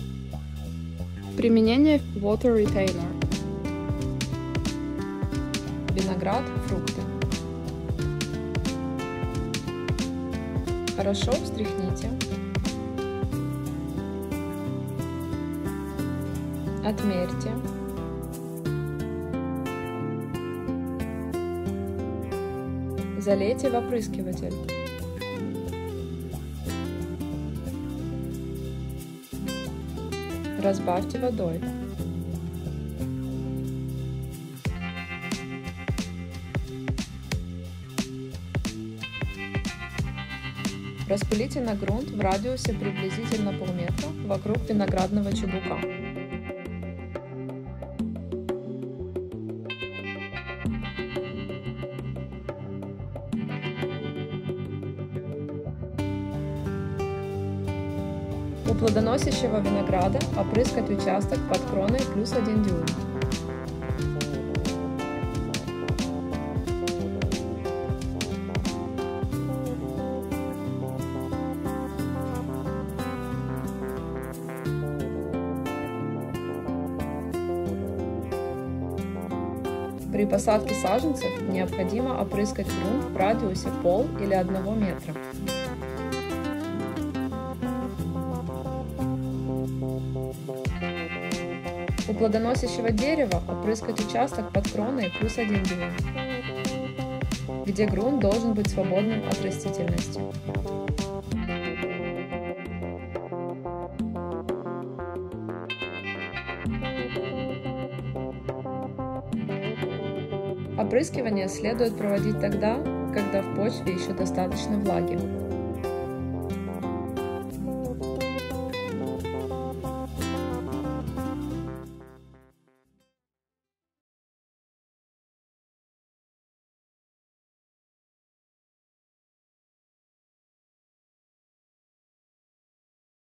Применение Water Retainer. Виноград, фрукты. Хорошо встряхните. Отмерьте. Залейте в опрыскиватель. Разбавьте водой. Распылите на грунт в радиусе приблизительно полметра вокруг виноградного чубука. У плодоносящего винограда опрыскать участок под кроной плюс 1 дюйм. При посадке саженцев необходимо опрыскать грунт в радиусе пол или 1 метра. У плодоносящего дерева опрыскать участок под кроной плюс 1 дюйм, где грунт должен быть свободным от растительности. Опрыскивание следует проводить тогда, когда в почве еще достаточно влаги.